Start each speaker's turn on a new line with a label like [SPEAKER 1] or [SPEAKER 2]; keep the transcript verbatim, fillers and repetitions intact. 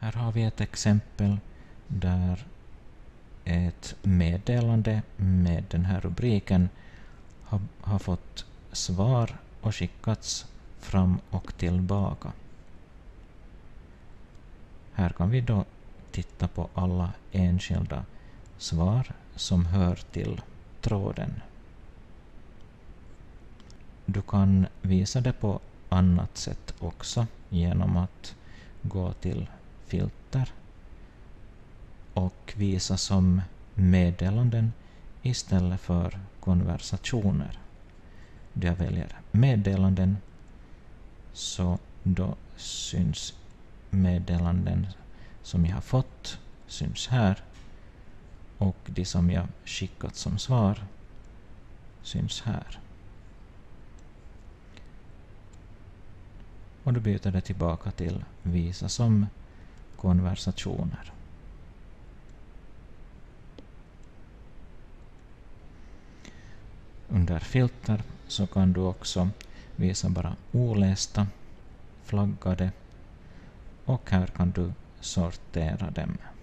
[SPEAKER 1] Här har vi ett exempel där ett meddelande med den här rubriken har, har fått svar och skickats fram och tillbaka. Här kan vi då titta på alla enskilda svar som hör till tråden. Du kan visa det på annat sätt också genom att gå till filter och visa som meddelanden istället för konversationer. Då jag väljer meddelanden så då syns meddelanden som jag har fått syns här och de som jag skickat som svar syns här. Och då byter det tillbaka till visa som konversationer. Under filter så kan du också visa bara olästa, flaggade och här kan du sortera dem.